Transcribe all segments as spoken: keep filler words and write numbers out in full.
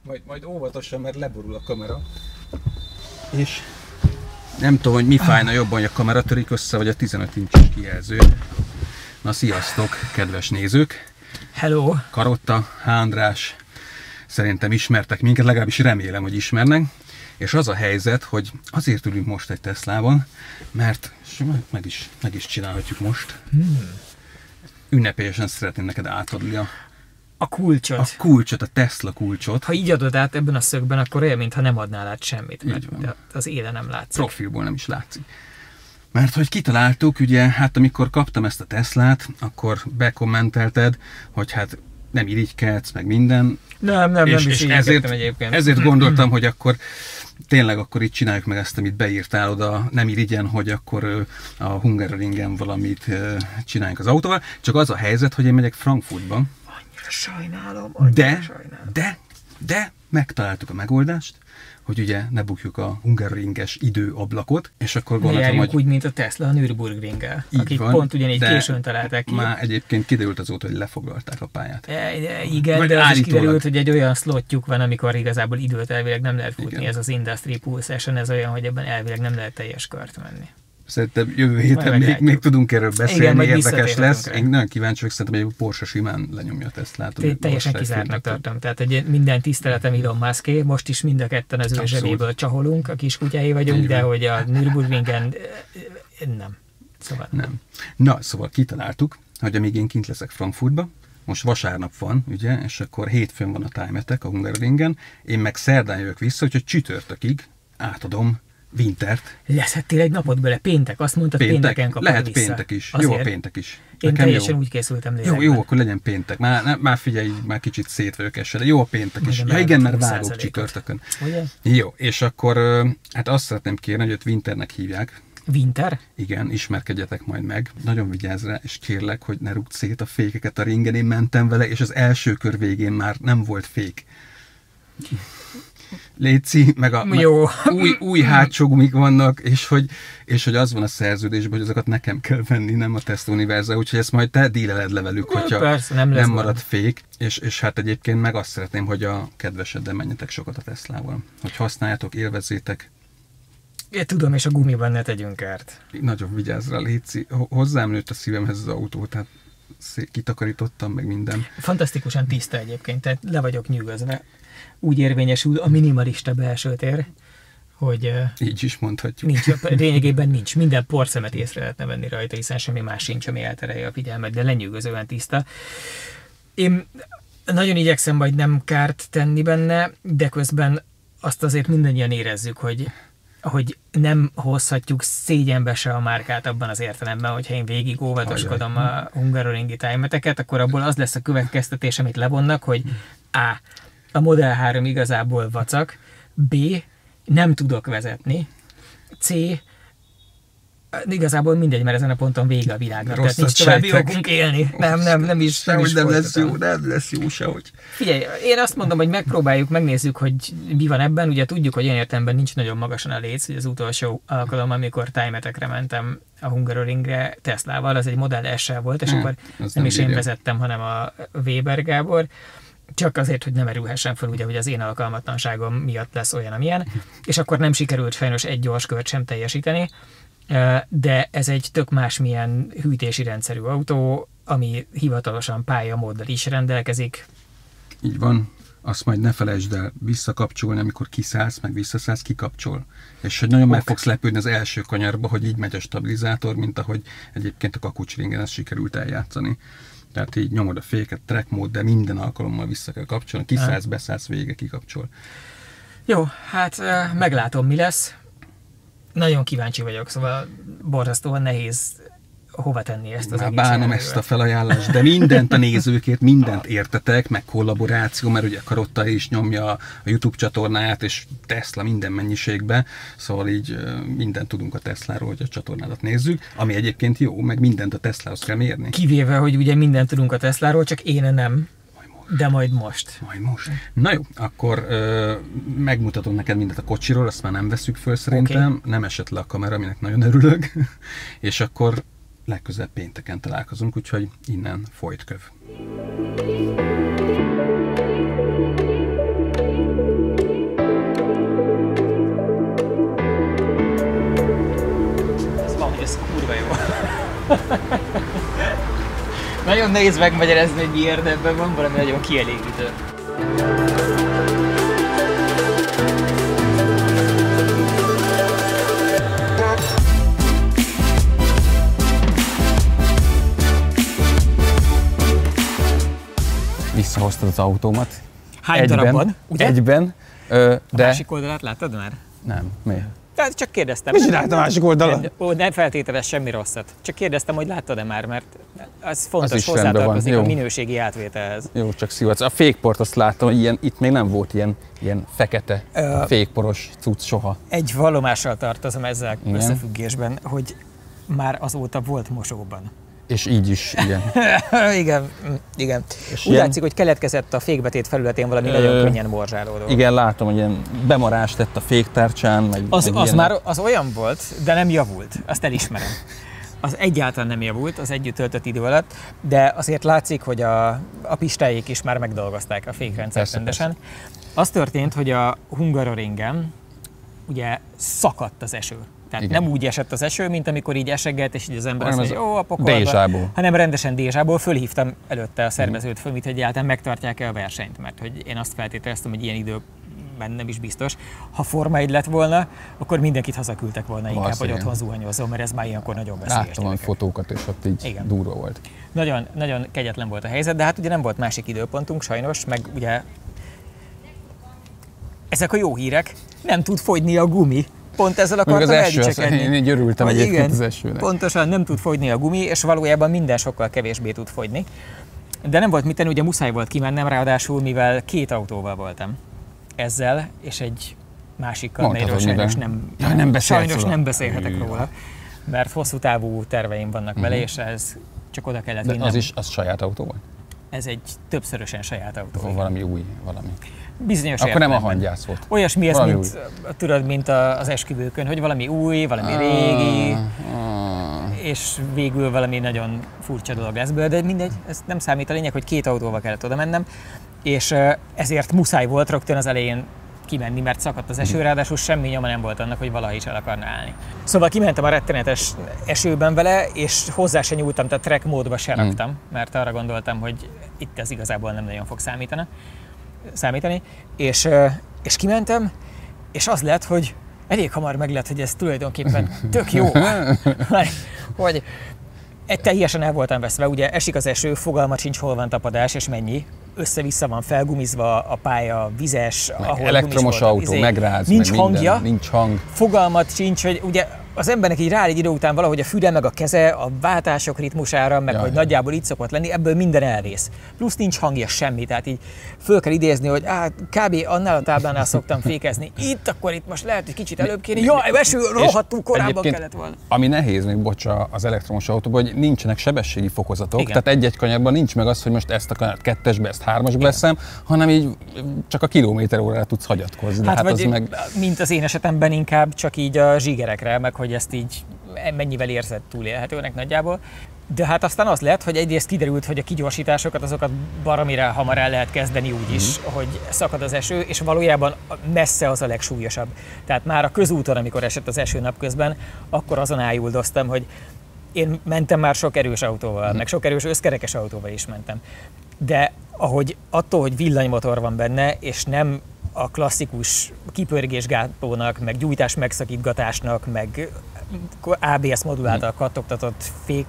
Majd, majd óvatosan, mert leborul a kamera. És nem tudom, hogy mi fájna jobban, hogy a kamera törik össze, vagy a tizenöt incses kijelző. Na sziasztok, kedves nézők! Hello! Karotta, H. András, szerintem ismertek minket, legalábbis remélem, hogy ismernek. És az a helyzet, hogy azért ülünk most egy Teslában, mert meg is, meg is csinálhatjuk most. Hmm. Ünnepélyesen szeretném neked átadni a, a kulcsot. A kulcsot, a Tesla kulcsot. Ha így adod át ebben a szögben, akkor olyan, mintha nem adnál át semmit, mert az éle nem látszik. Profilból nem is látszik. Mert hogy kitaláltuk, ugye, hát amikor kaptam ezt a Teslát, akkor bekommentelted, hogy hát nem irigykedsz, meg minden. Nem, nem, és, nem is és ezért, egyébként. Ezért gondoltam, hogy akkor tényleg akkor itt csináljuk meg ezt, amit beírtál oda, nem irigyen, hogy akkor a Hungaroringen valamit csináljunk az autóval. Csak az a helyzet, hogy én megyek Frankfurtba. Annyira sajnálom, annyira de, sajnálom. De, de megtaláltuk a megoldást, hogy ugye ne bukjuk a Hungaroringes időablakot, és akkor gondoltam, hogy... úgy, mint a Tesla a Nürburgringgel, akik van, pont ugyanígy későn találták ki. Már egyébként kiderült azóta, hogy lefoglalták a pályát. E, igen, vagy de az is kiderült, hogy egy olyan slotjuk van, amikor igazából időt elvileg nem lehet futni. Igen. Ez az Industry Pulsation, ez olyan, hogy ebben elvileg nem lehet teljes kört menni. Szerintem jövő héten még, még tudunk erről beszélni, igen, érdekes lesz. Rá. Én nagyon kíváncsi vagyok, szerintem egy Porsche simán lenyomja a Teslát. Teljesen kizártnak tartom. Tehát egy minden tiszteletem Elon Muské, most is mind a ketten az ő zsebéből csaholunk, a kiskutyái vagyunk, de hogy a Nürburgringen nem. Szóval nem. Na, szóval kitaláltuk, hogy amíg én kint leszek Frankfurtba, most vasárnap van, ugye, és akkor hétfőn van a Time Attack a Hungaroringen, én meg szerdán jövök vissza, úgyhogy csütörtökig átadom Wintert. Leszhettél egy napot bele, péntek, azt mondtad, péntek, pénteken kapod lehet vissza. Péntek is. Azért? Jó a péntek is. Én Nekem teljesen jó. úgy készültem lélekben. Jó, jó, akkor legyen péntek. Már, ne, már figyelj, már kicsit szét vagyok esetleg. Jó a péntek is. Ja igen, mert vágok csütörtökön. Ugye? Jó, és akkor hát azt szeretném kérni, hogy őt Winternek hívják. Winter? Igen, ismerkedjetek majd meg. Nagyon vigyázz rá, és kérlek, hogy ne rúgd szét a fékeket a ringen. Én mentem vele, és az első kör végén már nem volt fék. Léci, meg a meg új, új hátsó gumik vannak, és hogy, és hogy az van a szerződésben, hogy azokat nekem kell venni, nem a Tesla Universal, úgyhogy ezt majd te díleled le velük, hogyha persze, nem, nem marad fék, és, és hát egyébként meg azt szeretném, hogy a kedveseddel menjetek sokat a Teslával, hogy használjátok, élvezzétek. Én tudom, és a gumiban ne tegyünk kárt. Nagyon vigyázz rá, Léci, hozzám nőtt a szívemhez az autó, tehát kitakarítottam, meg minden. Fantasztikusan tiszta egyébként, tehát le vagyok nyűgözve. Úgy érvényesül a minimalista belső tér, hogy így is mondhatjuk. Nincs, lényegében nincs. Minden porszemet észre lehetne venni rajta, hiszen semmi más sincs, ami elterelje a figyelmet, de lenyűgözően tiszta. Én nagyon igyekszem majd nem kárt tenni benne, de közben azt azért mindannyian érezzük, hogy, hogy nem hozhatjuk szégyenbe se a márkát abban az értelemben, hogyha én végig óvatoskodom a hungaroringi Time Attack-et, akkor abból az lesz a következtetés, amit levonnak, hogy A. A Model három igazából vacak, B. Nem tudok vezetni, C. Igazából mindegy, mert ezen a ponton vége a világnak, tehát nincs további jogunk élni. Nem, nem, nem is. Sehogy nem, nem lesz jó, nem lesz jó sehogy. Figyelj, én azt mondom, hogy megpróbáljuk, megnézzük, hogy mi van ebben. Ugye tudjuk, hogy ilyen értelemben nincs nagyon magasan a léc, hogy az utolsó alkalom, amikor Time Attack-re mentem a Hungaroringre Teslával, az egy Model S-sel volt, és hmm, akkor nem, nem is én vezettem, hanem a Weber Gábor. Csak azért, hogy nem erülhessen fel, ugye, hogy az én alkalmatlanságom miatt lesz olyan, amilyen, és akkor nem sikerült sajnos egy gyors kört sem teljesíteni, de ez egy tök másmilyen hűtési rendszerű autó, ami hivatalosan pályamóddal is rendelkezik. Így van. Azt majd ne felejtsd el visszakapcsolni, amikor kiszállsz, meg visszaszállsz, kikapcsol. És hogy nagyon ok. meg fogsz lepődni az első kanyarba, hogy így megy a stabilizátor, mint ahogy egyébként a kakucsringen ezt sikerült eljátszani. Tehát így nyomod a féket, track mód, de minden alkalommal vissza kell kapcsolni. Kiszállsz, beszállsz, vége, kikapcsol. Jó, hát meglátom, mi lesz. Nagyon kíváncsi vagyok, szóval borzasztóan nehéz hova tenni ezt az egész. Bánom ezt a felajánlást, de mindent a nézőkért, mindent értetek, meg kollaboráció, mert ugye Karotta is nyomja a YouTube csatornáját, és Tesla minden mennyiségbe, szóval így mindent tudunk a Tesláról, hogy a csatornádat nézzük, ami egyébként jó, meg mindent a Teslához kell mérni. Kivéve, hogy ugye mindent tudunk a Tesláról, csak én nem. De majd most. Majd most. Na jó, akkor ö, megmutatom neked mindent a kocsiról, azt már nem veszük föl szerintem, okay. Nem esett le a kamera, aminek nagyon örülök, és akkor legközelebb pénteken találkozunk, úgyhogy innen folyt köv. nagyon nehéz megmagyarázni, hogy miért, de ebben van valami nagyon kielégítő. Visszahoztad az autómat. Hány egyben, darabban, ugye? Egyben, ö, de... A másik oldalát láttad már? Nem, mi? Tehát csak kérdeztem. Mi csinált a másik oldalon? Ó, nem feltételez semmi rosszat. Csak kérdeztem, hogy láttad-e már, mert az fontos, az hozzátartozik a minőségi átvételhez. Jó, csak szivatsz. A fékport azt láttam, hogy ilyen, itt még nem volt ilyen, ilyen fekete, Ö, fékporos cucc soha. Egy vallomással tartozom ezzel igen. összefüggésben, hogy már azóta volt mosóban. És így is, igen. igen, igen. És úgy ilyen... látszik, hogy keletkezett a fékbetét felületén valami Ö... nagyon könnyen morzsálódó. Igen, látom, hogy ilyen bemarást tett a féktárcsán. Meg, az, meg az már az olyan volt, de nem javult, azt elismerem. Az egyáltalán nem javult az együtt töltött idő alatt, de azért látszik, hogy a, a pistáik is már megdolgozták a fékrendszert rendesen. Az történt, hogy a Hungaroringen ugye szakadt az eső. Tehát igen. nem úgy esett az eső, mint amikor így esegget, és így az ember azt mondja, jó, a pokolba, hanem rendesen dézsából. Fölhívtam előtte a szervezőt föl, mit, hogy egyáltalán megtartják-e a versenyt, mert hogy én azt feltételeztem, hogy ilyen időben nem is biztos. Ha Forma egy lett volna, akkor mindenkit hazaküldtek volna inkább, Vasz, hogy igen. otthon zuhanyozzon, mert ez már ilyenkor nagyon veszélyes. Láttam a fotókat, és ott így igen. durva volt. Nagyon, nagyon kegyetlen volt a helyzet, de hát ugye nem volt másik időpontunk sajnos, meg ugye ezek a jó hírek, nem tud fogyni a gumi. Pont ezzel akartam eldicsekedni. Én így örültem egyébként az esőnek. Pontosan nem tud fogyni a gumi, és valójában minden sokkal kevésbé tud fogyni. De nem volt mit tenni, ugye muszáj volt kimennem, ráadásul mivel két autóval voltam. Ezzel, és egy másikkal, melyről sajnos nem, ja, nem, sajnos nem beszélhetek róla. Mert hosszú távú terveim vannak uh-huh. vele, és ez csak oda kellett vinnem. De az is az saját autó volt? Ez egy többszörösen saját autó. Valami új, valami. Bizonyos Akkor nem a hangyász volt. Olyasmi ez, mint, tudod, mint az esküvőkön, hogy valami új, valami régi, ah, és végül valami nagyon furcsa dolog lesz belőle, de mindegy, ez nem számít, a lényeg, hogy két autóval kellett oda mennem, és ezért muszáj volt rögtön az elején kimenni, mert szakadt az eső, ráadásul semmi nyoma nem volt annak, hogy valaha is el akarna állni. Szóval kimentem a rettenetes esőben vele, és hozzá se nyúltam, tehát track módba se raktam, mert arra gondoltam, hogy itt ez igazából nem nagyon fog számítani. számítani, és, és kimentem, és az lett, hogy elég hamar meg lett, hogy ez tulajdonképpen tök jó, hogy teljesen el voltam veszve, ugye esik az eső, fogalma sincs, hol van tapadás, és mennyi, össze-vissza van felgumizva a pálya, vizes, meg ahol elektromos volt, autó, izé, megráz, nincs meg hangja, minden, nincs hang. Fogalmat sincs, hogy ugye az embernek így rád egy idő után valahogy a füle meg a keze, a váltások ritmusára, meg Jaj. hogy nagyjából így szokott lenni, ebből minden elvész. Plusz nincs hangja semmi, tehát így föl kell idézni, hogy á, kb. Annál a táblánál szoktam fékezni. Itt, akkor itt most lehet, hogy kicsit előbb kéne. Jaj, eső, rohadtul korábban kellett volna. Ami nehéz még, bocsa, az elektromos autóban, hogy nincsenek sebességi fokozatok, igen. tehát egy-egy kanyarban nincs meg az, hogy most ezt a kanyart kettesbe, ezt hármasba veszem, hanem így csak a kilométer órára tudsz hagyatkozni. Hát, hát vagy az meg... mint az én esetemben inkább csak így a zsigerekre, meg hogy ezt így mennyivel érzed túlélhetőnek nagyjából. De hát aztán az lett, hogy egyrészt kiderült, hogy a kigyorsításokat azokat baromira hamar el lehet kezdeni úgy is, mm. hogy szakad az eső, és valójában messze az a legsúlyosabb. Tehát már a közúton, amikor esett az eső napközben, akkor azon ájuldoztam, hogy én mentem már sok erős autóval, mm. meg sok erős összkerekes autóval is mentem. De ahogy attól, hogy villanymotor van benne, és nem a klasszikus kipörgésgátlónak, meg gyújtás megszakítgatásnak, meg á bé es modul által kattogtatott fék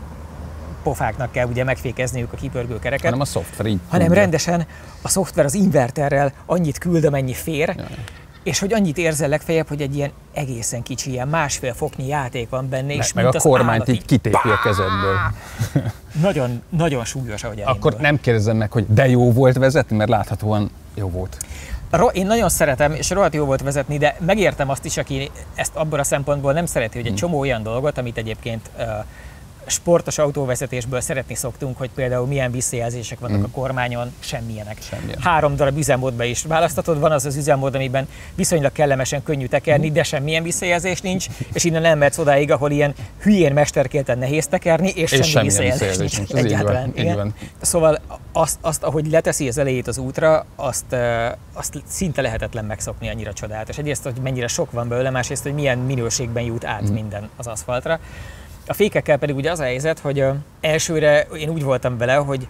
pofáknak kell ugye megfékezniük a kipörgő kereket. Hanem a szoftver így. Hanem tudja. Rendesen a szoftver az inverterrel annyit küld, amennyi fér, jaj. És hogy annyit érzel legfeljebb, hogy egy ilyen egészen kicsi, ilyen másfél foknyi játék van benne, és meg mint a az kormányt állati, így kitépi a kezedből. Nagyon, nagyon súlyos, ahogy elindul. Akkor nem kérdezem meg, hogy de jó volt vezetni, mert láthatóan jó volt. Én nagyon szeretem, és rohadt jó volt vezetni, de megértem azt is, aki ezt abban a szempontból nem szereti, hogy egy csomó olyan dolgot, amit egyébként uh, sportos autóvezetésből szeretni szoktunk, hogy például milyen visszajelzések vannak mm. a kormányon, semmilyenek. Semmilyen. Három darab üzemmódba is választatod, van az az üzemmód, amiben viszonylag kellemesen könnyű tekerni, mm. de semmilyen visszajelzés nincs, és innen nem mehetsz odáig, ahol ilyen hülyén mesterkélten nehéz tekerni, és, és semmi visszajelzés nincs. nincs. Egyáltalán. Így van, így van. Szóval azt, azt, ahogy leteszi az elejét az útra, azt, azt szinte lehetetlen megszokni, annyira csodálatos. Egyrészt, hogy mennyire sok van belőle, másrészt, hogy milyen minőségben jut át mm. minden az aszfaltra. A fékekkel pedig ugye az a helyzet, hogy uh, elsőre én úgy voltam vele, hogy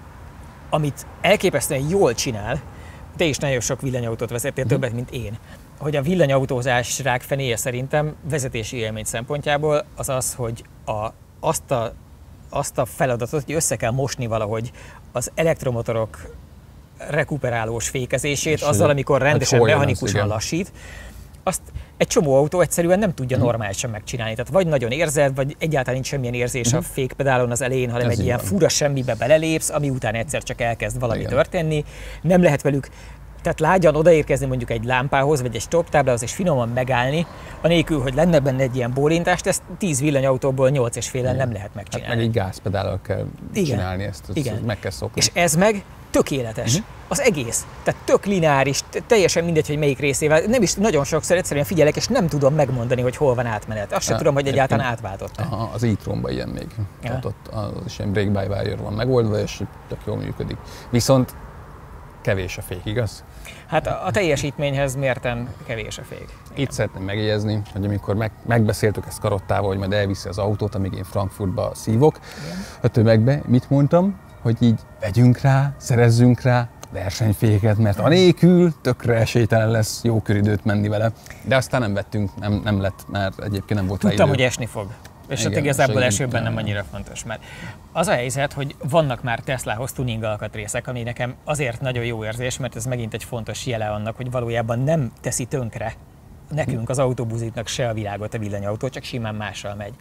amit elképesztően jól csinál, te is nagyon sok villanyautót vezettél, uh-huh. többet, mint én, hogy a villanyautózás rákfenéje szerintem vezetési élmény szempontjából az az, hogy a, azt, a, azt a feladatot, hogy össze kell mosni valahogy az elektromotorok rekuperálós fékezését, és azzal, amikor rendesen mechanikusan lassít, azt egy csomó autó egyszerűen nem tudja uh-huh. normálisan megcsinálni. Tehát vagy nagyon érzed, vagy egyáltalán nincs semmilyen érzés uh-huh. a fékpedálon az elején, hanem Ez egy ilyen van. fura semmibe belelépsz, ami után egyszer csak elkezd valami Igen. történni. Nem lehet velük, tehát lágyan odaérkezni mondjuk egy lámpához, vagy egy stop táblához, és finoman megállni, anélkül, hogy lenne benne egy ilyen bólintást, ezt tíz villanyautóból nyolc és félen nem lehet megcsinálni. Hát meg egy gázpedállal kell Igen. csinálni ezt, ezt Igen. meg kell szokni. És ez meg tökéletes. Uh-huh. Az egész. Tehát tök lineáris, teljesen mindegy, hogy melyik részével. Nem is nagyon sokszor egyszerűen figyelek, és nem tudom megmondani, hogy hol van átmenet. Azt sem tudom, hogy egyáltalán átváltott. Aha, az e-tronban ilyen még. Ja. Tehát ott az is ilyen brake-by-wire van megoldva, és tök jól működik. Viszont kevés a fék, igaz? Hát a, a teljesítményhez mérten kevés a fék. Igen. Itt szeretném megjegyezni, hogy amikor meg, megbeszéltük ezt Karottával, hogy majd elviszi az autót, amíg én Frankfurtba szívok, Igen. a tömegbe mit mondtam? Hogy így vegyünk rá, szerezzünk rá versenyféket, mert anélkül tökre esélytelen lesz jó köridőt menni vele. De aztán nem vettünk, nem, nem lett, mert egyébként nem volt Tudtam, rá idő. hogy esni fog. És hát igazából esőben nem annyira fontos, mert az a helyzet, hogy vannak már Teslahoz tuning alkatrészek, ami nekem azért nagyon jó érzés, mert ez megint egy fontos jele annak, hogy valójában nem teszi tönkre nekünk, az autóbuzitnak se a világot a villanyautó, csak simán mással megy.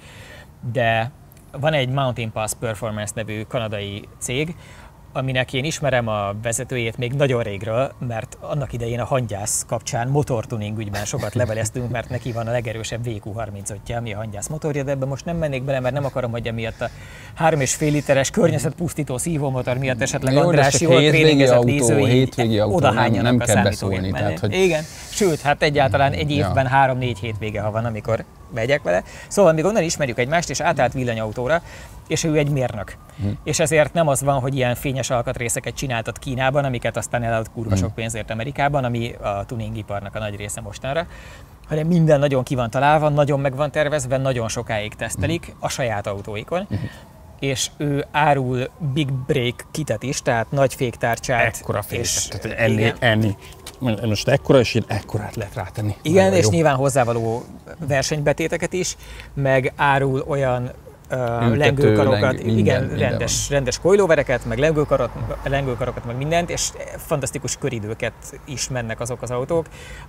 De van egy Mountain Pass Performance nevű kanadai cég, aminek én ismerem a vezetőjét még nagyon régről, mert annak idején a hangyász kapcsán motortuning ügyben sokat leveleztünk, mert neki van a legerősebb vé kú harmincötje, ami a hangyász motorja, de ebben most nem mennék bele, mert nem akarom, hogy emiatt a három és fél literes környezetpusztító szívómotor miatt esetleg Jó, András jól tréningezett nézői odahányanak a számítógép mellé. Hogy... Igen, sőt, hát egyáltalán egy évben ja. három-négy hétvége, ha van, amikor megyek vele. Szóval még onnan ismerjük egymást, és átállt villanyautóra, és ő egy mérnök. Hmm. És ezért nem az van, hogy ilyen fényes alkatrészeket csináltat Kínában, amiket aztán eladott kurva sok pénzért Amerikában, ami a tuningiparnak a nagy része mostanra, hanem minden nagyon ki van találva, nagyon meg van tervezve, nagyon sokáig tesztelik hmm. a saját autóikon. Hmm. És ő árul Big Break kitet is, tehát nagy féktárcsát. Ekkora féket, tehát hogy enni, enni. Most ekkora, és én ekkorát lehet rátenni. Igen, nagyon és jó. Nyilván hozzávaló versenybetéteket is, meg árul olyan uh, lengőkarokat, lengő, igen, minden, rendes, minden rendes kojlóvereket, meg lengőkarot, lengőkarokat, meg mindent, és fantasztikus köridőket is mennek azok az autók.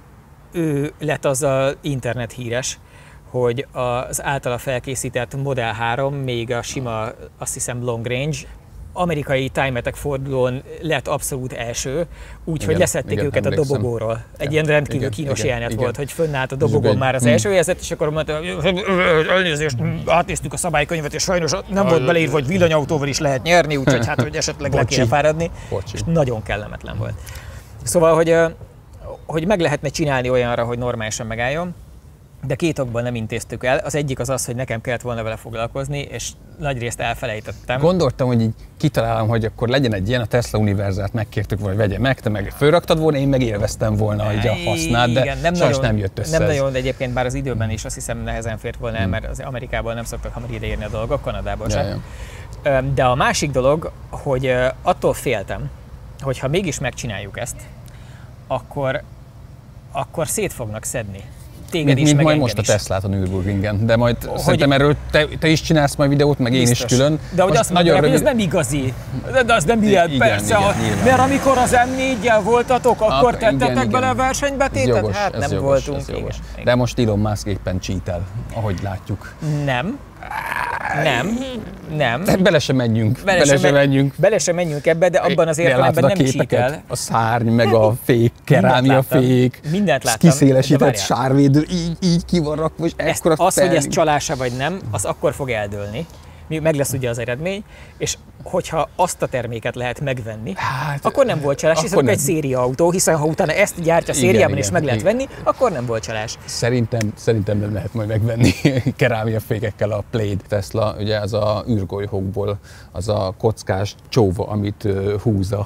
Ő lett azzal internet híres, hogy az általa felkészített Model három, még a sima, azt hiszem, long range, amerikai Time Attack fordulón lett abszolút első, úgyhogy leszették igen, őket emlékszem. a dobogóról. Egy ja, ilyen rendkívül igen, kínos igen, jelenet igen. volt, hogy fönnállt a dobogon már az első helyzet, és akkor mondta, elnézést, átnéztük a szabálykönyvet, és sajnos nem volt beleírva, hogy villanyautóval is lehet nyerni, úgyhogy hát, hogy esetleg le kéne fáradni, Bocsi. és nagyon kellemetlen volt. Szóval, hogy, hogy meg lehetne csinálni olyanra, hogy normálisan megálljon, de két okból nem intéztük el. Az egyik az az, hogy nekem kellett volna vele foglalkozni, és nagyrészt elfelejtettem. Gondoltam, hogy így kitalálom, hogy akkor legyen egy ilyen, a Tesla Univerzát megkértük, vagy vegye meg, te meg fölraktad volna, én meg élveztem volna így a hasznát, de igen, nem sajnos nagyon, nem jött össze. Nem ez. nagyon, de egyébként bár az időben is azt hiszem nehezen fért volna el, hmm. mert az Amerikában nem szoktak hamar ideérni a dolgok, Kanadában ja, sem. Ja. De a másik dolog, hogy attól féltem, hogy ha mégis megcsináljuk ezt, akkor, akkor szét fognak szedni. Téged is, mint majd most a Teslát a Nürburgringen, de majd hogy szerintem erről te, te is csinálsz majd videót, meg biztos. én is külön. De hogy azt mondják, rövid... hogy ez nem igazi, de az nem ilyen, persze, igen, a, mert amikor az em négyel voltatok, akkor a, tettetek igen, bele a versenybetétet? Jogos, hát nem jogos, voltunk. Igen, igen. De most Elon Musk éppen cheatel, ahogy látjuk. Nem. Nem, nem. Tehát bele sem menjünk, bele, bele sem menjünk. Bele sem menjünk ebbe, de abban az értelemben nem cheatel. A szárny, meg a fék, kerámia fék, mindent láttam. Kiszélesített sárvédő, így, így ki van rakva, és ekkora Az, hogy ez csalása vagy nem, az akkor fog eldőlni. Meg lesz ugye az eredmény, és hogyha azt a terméket lehet megvenni, hát, akkor nem volt csalás, hiszen egy szériaautó, hiszen ha utána ezt gyártja szériában és meg lehet venni, akkor nem volt csalás. Szerintem, szerintem nem lehet majd megvenni kerámiafékekkel a Plaid Tesla, ugye az a űrgolyókból, az a kockás csóva, amit uh, húz a,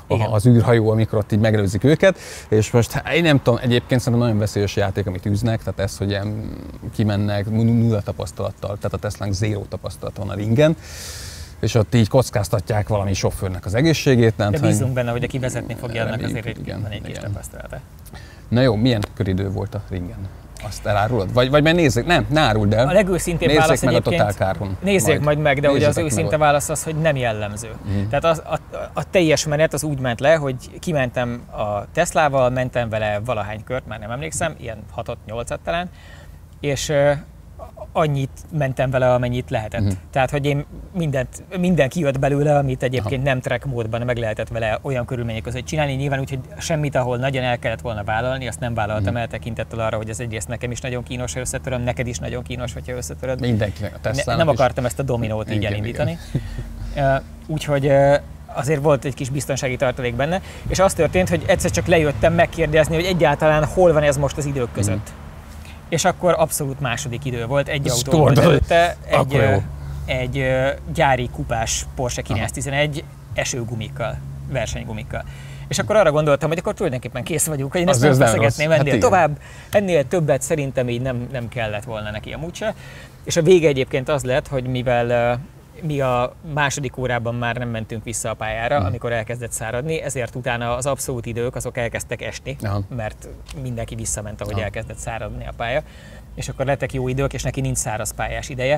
az űrhajó, amikor ott így megelőzik őket, és most én nem tudom, egyébként szerintem nagyon veszélyes játék, amit űznek, tehát ez, hogy ilyen kimennek nulla tapasztalattal, tehát a Teslánk zéró tapasztalat van a ringen, és ott így kockáztatják valami sofőrnek az egészségét. De bízunk hogy... benne, hogy aki vezetni fogja, annak azért egy, igen, van egy kis igen. tapasztalata. Na jó, milyen köridő volt a ringen? Azt elárulod? Vagy, vagy mert nézzék, nem, ne áruld el. A legőszintébb válasz meg egyébként, a Total Carbon. Nézzék majd, majd meg, de ugye az őszinte meg válasz az, hogy nem jellemző. Mm. Tehát az, a, a teljes menet az úgy ment le, hogy kimentem a Teslával, mentem vele valahány kört, már nem emlékszem, ilyen hatot nyolcat talán, és uh, annyit mentem vele, amennyit lehetett. Mm. Tehát, hogy én mindent, minden kijött belőle, amit egyébként Aha. nem track módban meg lehetett vele olyan körülmények között csinálni. Nyilván úgy, hogy semmit, ahol nagyon el kellett volna vállalni, azt nem vállaltam mm. el tekintettel arra, hogy ez egyrészt nekem is nagyon kínos, ha összetöröm, neked is nagyon kínos, hogyha összetöröd. Mindenkinek a Teslának ne, Nem akartam is. ezt a dominót így igen, elindítani. Igen. Úgyhogy azért volt egy kis biztonsági tartalék benne, és az történt, hogy egyszer csak lejöttem megkérdezni, hogy egyáltalán hol van ez most az idők között. Mm. És akkor abszolút második idő volt, egy autó volt előtte, egy, egy gyári kupás Porsche kilencszáztizenegy esőgumikkal, versenygumikkal. És akkor arra gondoltam, hogy akkor tulajdonképpen kész vagyunk, hogy én ezt nem feszegetném ennél hát tovább, ennél többet szerintem így nem, nem kellett volna neki amúgy se. És a vége egyébként az lett, hogy mivel mi a második órában már nem mentünk vissza a pályára, hmm. amikor elkezdett száradni, ezért utána az abszolút idők azok elkezdtek esni, Aha. mert mindenki visszament, ahogy Aha. elkezdett száradni a pálya, és akkor lettek jó idők, és neki nincs száraz pályás ideje.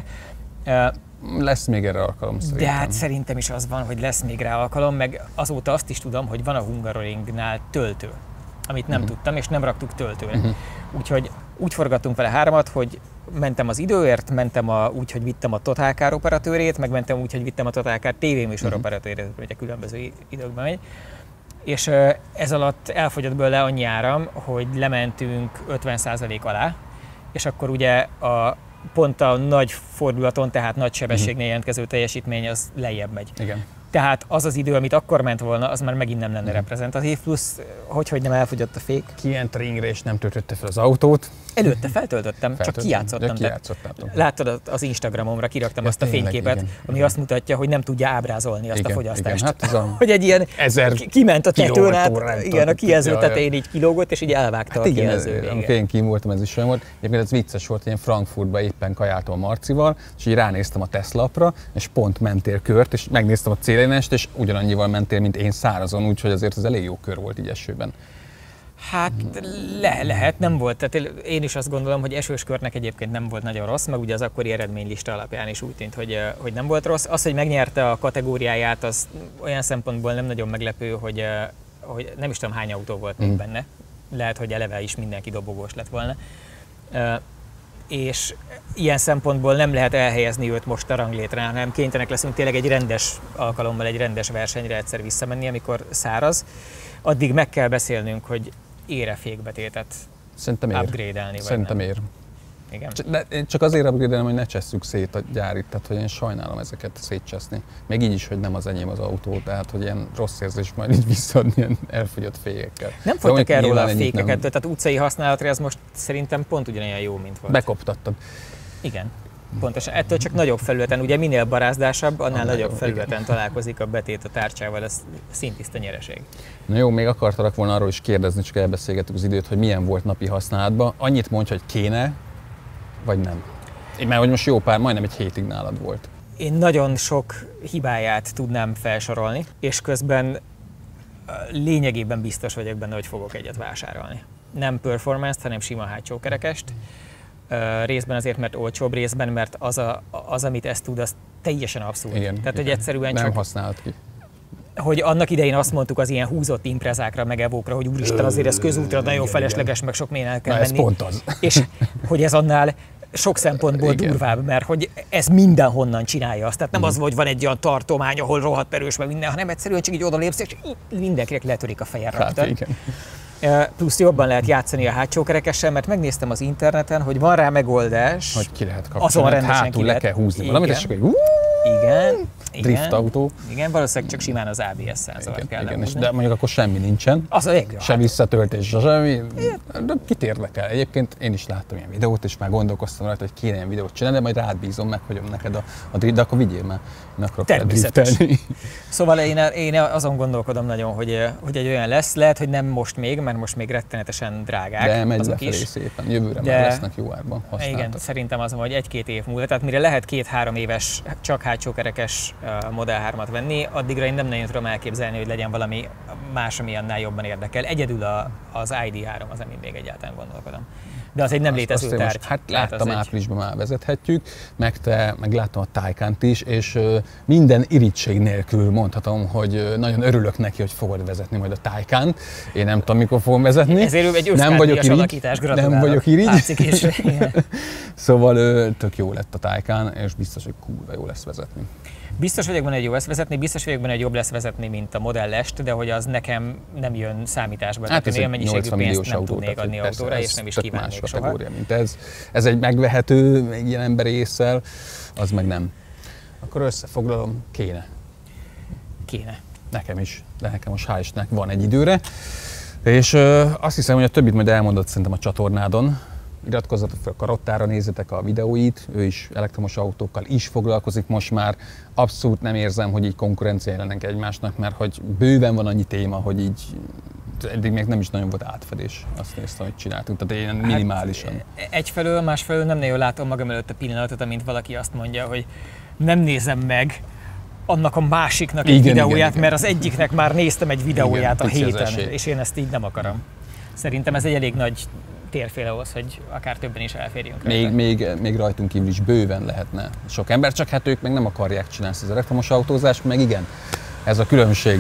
Lesz még erre alkalom szerintem. De hát szerintem is az van, hogy lesz még rá alkalom, meg azóta azt is tudom, hogy van a Hungaroringnál töltő, amit nem uh-huh. tudtam, és nem raktuk töltőre. Uh-huh. Úgyhogy úgy forgattunk vele háromat, hogy mentem az időért, mentem a, úgy, hogy vittem a Total Car operatőrét, meg mentem úgy, hogy vittem a Total Car tévéműsor uh-huh. operatőrét, ugye különböző időkben megy. És ez alatt elfogyott belőle annyi áram, hogy lementünk ötven százalék alá, és akkor ugye a pont a nagy fordulaton, tehát nagy sebességnél jelentkező teljesítmény az lejjebb megy. Igen. Tehát az az idő, amit akkor ment volna, az már megint nem lenne mm. reprezentatív, plusz hogy, hogy nem elfogyott a fék. Kient ringre és nem töltötte fel az autót. Előtte feltöltöttem, csak kijátszottam. kijátszottam. Láttad az Instagramomra, kiraktam ja, azt a tényleg, fényképet, igen, ami igen. azt mutatja, hogy nem tudja ábrázolni azt igen, a fogyasztást. Igen, hát a hogy egy ilyen kiment a tetőn át, igen, a kijelző tetején így kilógott, és így elvágta hát a kijelző. Amikor én kim voltam, ez is olyan volt. Egyébként ez vicces volt, én Frankfurtban éppen kajáltam a Marcival, és így ránéztem a Tesla appra, és pont mentél kört, és megnéztem a célénest, és ugyanannyival mentél, mint én szárazon, úgyhogy azért ez elég jó kör volt így esőben. Hát le, lehet, nem volt. Tehát én is azt gondolom, hogy esős körnek egyébként nem volt nagyon rossz, meg ugye az akkori eredménylista alapján is úgy tűnt, hogy, hogy nem volt rossz. Az, hogy megnyerte a kategóriáját, az olyan szempontból nem nagyon meglepő, hogy, hogy nem is tudom hány autó volt még mm. benne. Lehet, hogy eleve is mindenki dobogós lett volna. És ilyen szempontból nem lehet elhelyezni őt most a ranglétrán, hanem kénytelenek leszünk tényleg egy rendes alkalommal, egy rendes versenyre egyszer visszamenni, amikor száraz. Addig meg kell beszélnünk, hogy ér-e fékbetétet upgrade-elni, vagy Szerintem nem. ér. Igen. De én csak azért upgrade-elem, hogy ne csesszük szét a gyárit, tehát hogy én sajnálom ezeket szétcseszni. Még így is, hogy nem az enyém az autó, tehát hogy ilyen rossz érzés majd így visszaadni ilyen elfogyott fékekkel. Nem fogytak el róla a fékeket, nem... tehát utcai használatra ez most szerintem pont ugyanilyen jó, mint volt. Bekoptattad. Igen. Pontosan. Ettől csak nagyobb felületen, ugye minél barázdásabb, annál annál nagyobb jó, felületen igen. találkozik a betét a tárcsával, ez szintiszta nyereség. Na jó, még akartalak volna arról is kérdezni, csak elbeszélgettük az időt, hogy milyen volt napi használatban. Annyit mondj, hogy kéne, vagy nem? Én mert hogy most jó pár, majdnem egy hétig nálad volt. Én nagyon sok hibáját tudnám felsorolni, és közben lényegében biztos vagyok benne, hogy fogok egyet vásárolni. Nem performance-t, hanem sima hátsó kerekest. Uh, részben azért, mert olcsóbb, részben, mert az, a, az amit ez tud, az teljesen abszurd. Igen, Tehát, igen. hogy egyszerűen nem csak... használod ki. Hogy annak idején azt mondtuk az ilyen húzott imprezákra, meg evókra, hogy úristen, azért ez közútra nagyon felesleges, meg sok mélyen el kell Na, menni. ez pont az. És hogy ez annál sok szempontból igen. durvább, mert hogy ez mindenhonnan csinálja azt. Tehát nem mm. az, hogy van egy olyan tartomány, ahol rohadt erős, meg minden, hanem egyszerűen csak így odalépsz, és mindenkinek letörik a feje rajta. Hát, igen. Plusz jobban lehet játszani a hátsó kerekessel, mert megnéztem az interneten, hogy van rá megoldás. Hogy ki lehet kapcsolni, hát hátul le kell húzni igen. valamit, és csak egy Igen, drift autó. Igen, valószínűleg csak simán az á bé es szenzort kell igen, de mondjuk akkor semmi nincsen. Az a legjobb. Se visszatöltés, se semmi. De kit érdekel? Egyébként én is láttam ilyen videót, és már gondolkoztam rajta, hogy kéne ilyen videót csinálni, de majd rád bízom, meghagyom neked a, a drift, de akkor vigyél már. Én akarok driftelni. Szóval én, én azon gondolkodom nagyon, hogy, hogy egy olyan lesz, lehet, hogy nem most még, mert most még rettenetesen drágák. De megy azok lefelé is. Szépen, jövőre de, már lesznek jó árban használtak. Igen, szerintem az, hogy egy-két év múlva, tehát mire lehet két-három éves, csak hátsókerekes Model hármat venni, addigra én nem nagyon tudom elképzelni, hogy legyen valami más, ami annál jobban érdekel. Egyedül a, az i dé három az, amin még egyáltalán gondolkodom. De az egy nem létező tárgy. Most, hát láttam, áprilisban már vezethetjük, meg te, meg láttam a Taycant is, és uh, minden irigység nélkül mondhatom, hogy uh, nagyon örülök neki, hogy fogod vezetni majd a Taycant. Én nem tudom, mikor fogom vezetni. Ezért egy nem vagyok irigy, nem vagyok irigy. Szóval uh, tök jó lett a Taycan, és biztos, hogy kurva jó lesz vezetni. Biztos vagyok benne, hogy jó lesz vezetni, biztos vagyok benne, hogy jobb lesz vezetni, mint a Model S-t, de hogy az nekem nem jön számításba. Hát tehát én mennyiségű pénzt nem tudnék adni persze, autóra, és nem is kívánnék soha. Mint ez, ez egy megvehető egy ilyen emberi ésszel, az meg nem. Akkor összefoglalom, kéne. Kéne. Nekem is, de nekem most hál' Istennek van egy időre. És ö, azt hiszem, hogy a többit majd elmondott szerintem a csatornádon. Iratkozzatok fel a Karottára, nézzetek a videóit, ő is elektromos autókkal is foglalkozik most már. Abszolút nem érzem, hogy így konkurencia jelennek egymásnak, mert hogy bőven van annyi téma, hogy így eddig még nem is nagyon volt átfedés. Azt néztem, hogy csináltunk, tehát ilyen minimálisan. Hát, egyfelől, másfelől nem nagyon látom magam előtt a pillanatot, amint valaki azt mondja, hogy nem nézem meg annak a másiknak egy igen, videóját, igen, mert az egyiknek már néztem egy videóját igen, a héten, és én ezt így nem akarom. Szerintem ez egy elég nagy térfél ahhoz, hogy akár többen is elférjünk. Még, még, még rajtunk kívül is bőven lehetne sok ember, csak hát ők meg nem akarják csinálni az elektromos autózást, meg igen, ez a különbség.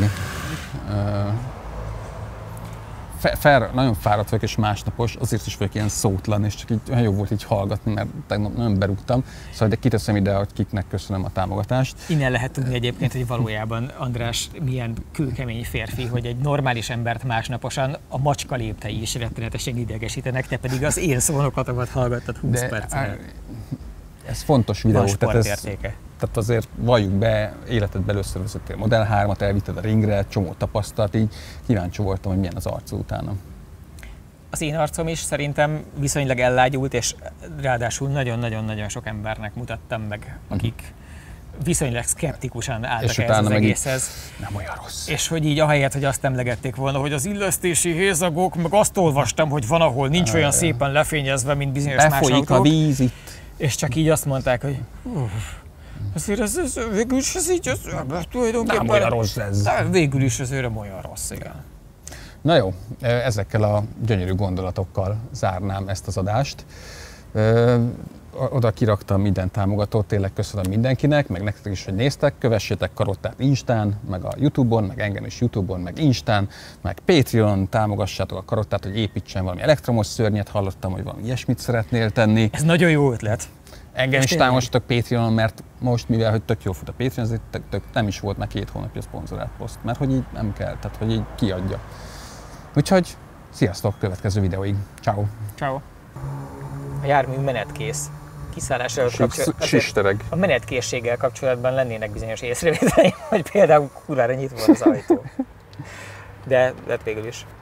Fel, nagyon fáradt vagyok és másnapos, azért is vagyok ilyen szótlan, és csak így olyan jó volt így hallgatni, mert tegnap nagyon berúgtam. Szóval de kiteszem ide, hogy kiknek köszönöm a támogatást. Innen lehet tudni egyébként, hogy valójában András milyen kőkemény férfi, hogy egy normális embert másnaposan a macska léptei is rettenetesen idegesítenek, te pedig az én szónokatomat hallgattad húsz percen. Ez fontos videó. Van sportértéke. Tehát azért valljuk be, életedben először vezettél Model hármat, elvitted a ringre, csomó tapasztalat, így kíváncsi voltam, hogy milyen az arcod utána. Az én arcom is szerintem viszonylag ellágyult, és ráadásul nagyon-nagyon-nagyon sok embernek mutattam meg, akik viszonylag szkeptikusan álltak ehhez az egészhez. Nem olyan rossz. És hogy így ahelyett, hogy azt emlegették volna, hogy az illesztési hézagok, meg azt olvastam, hogy van, ahol nincs olyan szépen lefényezve, mint bizonyos más autók. Befolyik a víz itt. És csak így azt mondták, hogy azért ez, ez végül is ez így, ez, tulajdonképpen... Nem olyan rossz ez. De végül is azért nem olyan rossz, igen. Na jó, ezekkel a gyönyörű gondolatokkal zárnám ezt az adást. Oda kiraktam minden támogatót, tényleg köszönöm mindenkinek, meg nektek is, hogy néztek. Kövessétek Karottát Instán, meg a Youtube-on, meg engem is Youtube-on, meg Instán, meg Patreon, támogassátok a Karottát, hogy építsen valami elektromos szörnyet. Hallottam, hogy valami ilyesmit szeretnél tenni. Ez nagyon jó ötlet. Engem is támogassatok Patreonon, mert most, mivel hogy tök jó fut a Patreon, ezért tök, tök, nem is volt már két hónapja szponzorált poszt, mert hogy így nem kell, tehát hogy így kiadja. Úgyhogy sziasztok, következő videóig. Ciao. Ciao. A jármű menetkész. Kiszállással kapcsolatban. A menetkészséggel kapcsolatban lennének bizonyos észrevételeim, hogy például kurvára nyitva az ajtó. De lett végül is.